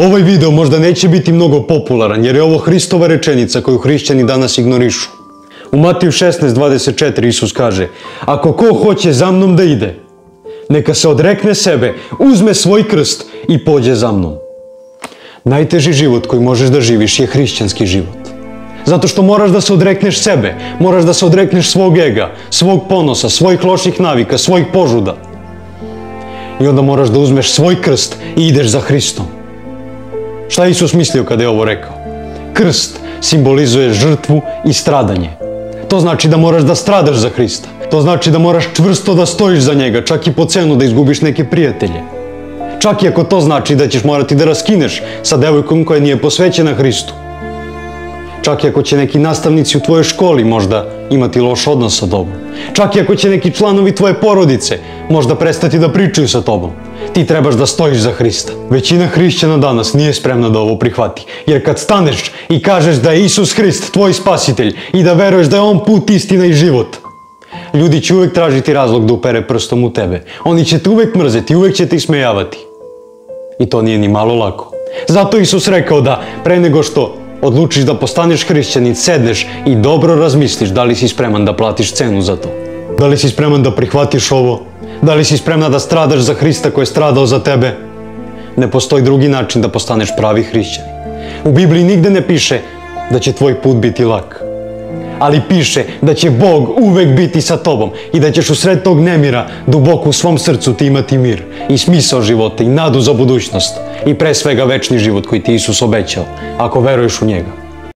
Ovaj video možda neće biti mnogo popularan jer je ovo Hristova rečenica koju hrišćani danas ignorišu. U Matiju 16:24 Isus kaže: "Ako ko hoće za mnom da ide, neka se odrekne sebe, uzme svoj krst i pođe za mnom." Najteži život koji možeš da živiš je hrišćanski život. Zato što moraš da se odrekneš sebe, moraš da se odrekneš svog ega, svog ponosa, svojih loših navika, svojih požuda. I onda moraš da uzmeš svoj krst i ideš za Hristom. Šta je Isus mislio kada je ovo rekao? Krst simbolizuje žrtvu i stradanje. To znači da moraš da stradaš za Hrista. To znači da moraš čvrsto da stojiš za njega, čak i po cenu da izgubiš neke prijatelje. Čak i ako to znači da ćeš morati da raskineš sa devojkom koja nije posvećena Hristu. Čak i ako će neki nastavnici u tvojoj školi možda imati loš odnos sa tobom. Čak i ako će neki članovi tvoje porodice možda prestati da pričaju sa tobom. Ti trebaš da stojiš za Hrista. Većina hrišćana danas nije spremna da ovo prihvati. Jer kad staneš i kažeš da je Isus Hrist tvoj spasitelj i da veruješ da je On put, istina i život, ljudi će uvek tražiti razlog da upere prstom u tebe. Oni će te uvek mrzeti, uvek će te ismejavati. I to nije ni malo lako. Zato Isus rekao da pre nego što odlučiš da postaneš hrišćanin, sedneš i dobro razmisliš da li si spreman da platiš cenu za to. Da li si spreman da prihvatiš ovo? Da li si spremna da stradaš za Hrista koji je stradao za tebe? Ne postoji drugi način da postaneš pravi hrišćanin. U Bibliji nigde ne piše da će tvoj put biti lak. Ali piše da će Bog uvek biti sa tobom i da ćeš u sred tog nemira duboko u svom srcu ti imati mir i smisao života i nadu za budućnost i pre svega večni život koji ti Isus obećao ako veruješ u njega.